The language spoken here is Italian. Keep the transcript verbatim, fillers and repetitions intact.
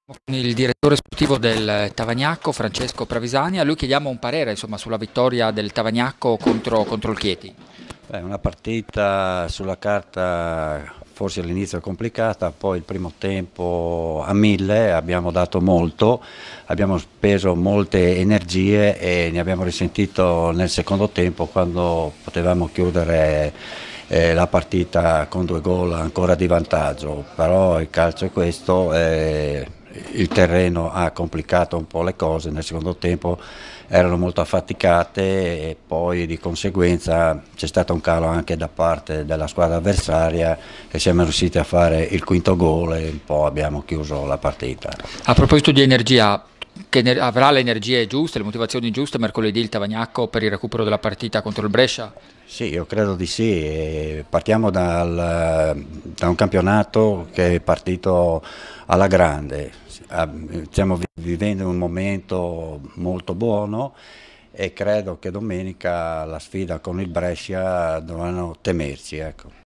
Con il direttore sportivo del Tavagnacco, Francesco Pravisani. A lui chiediamo un parere, insomma, sulla vittoria del Tavagnacco contro, contro il Chieti. Beh, una partita sulla carta forse all'inizio complicata, poi il primo tempo a mille, abbiamo dato molto, abbiamo speso molte energie e ne abbiamo risentito nel secondo tempo quando potevamo chiudere eh, la partita con due gol ancora di vantaggio, però il calcio è questo. Eh, il terreno ha complicato un po' le cose, nel secondo tempo erano molto affaticate e poi di conseguenza c'è stato un calo anche da parte della squadra avversaria e siamo riusciti a fare il quinto gol e un po' abbiamo chiuso la partita. A proposito di energia, che ener- avrà le energie giuste, le motivazioni giuste mercoledì il Tavagnacco per il recupero della partita contro il Brescia? Sì, io credo di sì. E partiamo dal- da un campionato che è partito alla grande. Ah, stiamo vi- vivendo un momento molto buono e credo che domenica la sfida con il Brescia dovranno temerci, ecco.